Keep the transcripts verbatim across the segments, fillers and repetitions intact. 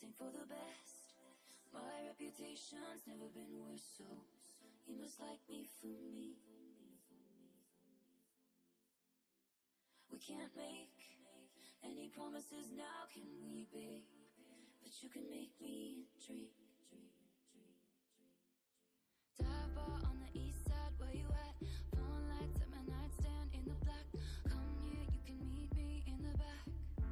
ain't for the best. My reputation's never been worse, so you must like me for me. We can't make any promises now, can we, babe? But you can make me dream. Dive bar on the east side, where you at? Phone lights at my nightstand in the black. Come here, you can meet me in the back.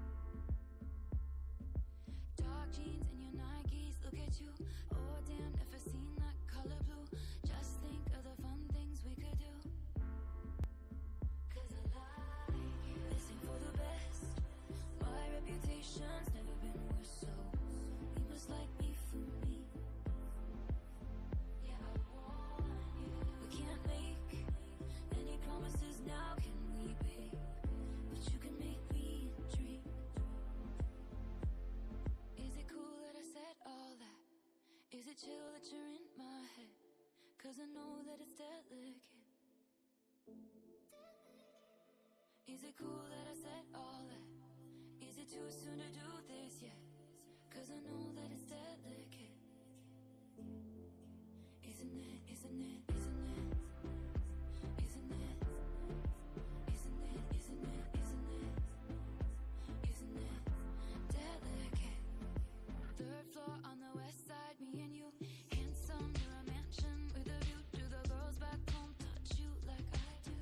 Dark jeans and your Nikes, look at you. Oh damn, never seen that color blue. Just think of the fun things we could do. Cause I like you. This ain't for the best. My reputation's never been worse, so you must like me for me. Yeah, I want you. We can't make any promises now, can we, babe? But you can make me dream. Is it cool that I said all that? Is it chill that you're in my head? Cause I know that it's delicate. Is it cool that I said all that? Is it too soon to do this yet? Cause I know that it's delicate. Isn't it, isn't it, isn't it? Isn't it? Isn't it, isn't it, isn't it? Isn't it delicate? Third floor on the west side, me and you. Handsome, near a mansion with a view. Do the girls back home touch you like I do?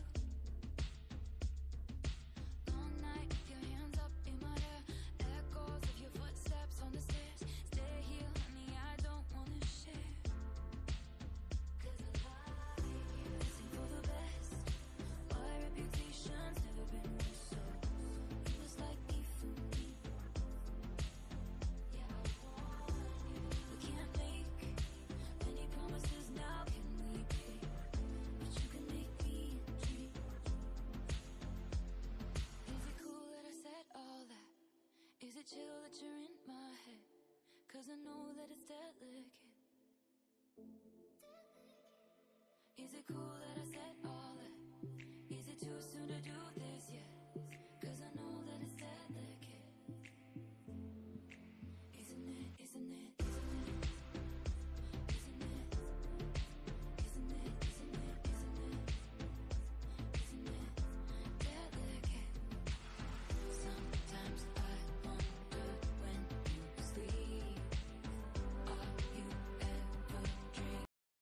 Long night, your hands up in my hair. Echoes of your footsteps on the stairs. Stay here, honey, I don't wanna share. Cause I like you. This ain't for the best. My reputation's never been worse, so you must like me for me. Yeah, I want you. We can't make any promises now, can we, babe? But you can make me dream. Is it cool that I said all that? Is it chill that you're in my head? Cause I know that it's delicate. Is it cool that